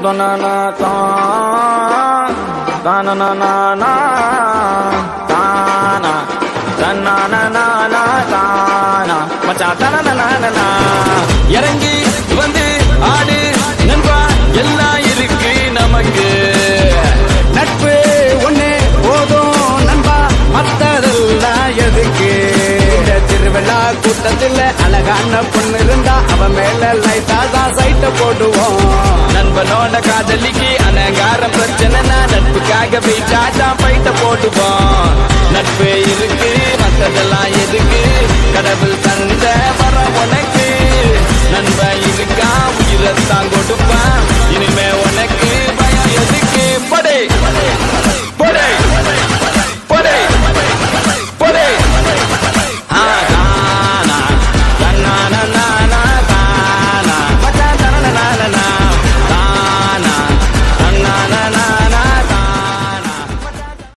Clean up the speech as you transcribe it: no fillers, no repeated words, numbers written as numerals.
இறங்கி வந்து ஆடு நண்பா எல்லாம் இருக்கு நமக்கு நட்பு ஒண்ணே போதும் நண்பா மத்ததெல்லாம் எதுக்கு திருவிழா கூட்டத்தில் அழகான பொண்ணு இருந்தா அவன் மேல லைட்டா தான் சைட்ட போடுவோம் நண்பனோட காதலிக்கு அனங்காரம் பிரச்சனைனா நட்புக்காக வீட்டா தான் பைட்ட போடுவோம் நட்பு இருக்கு மத்ததெல்லாம் எதுக்கு கடவுள் தந்த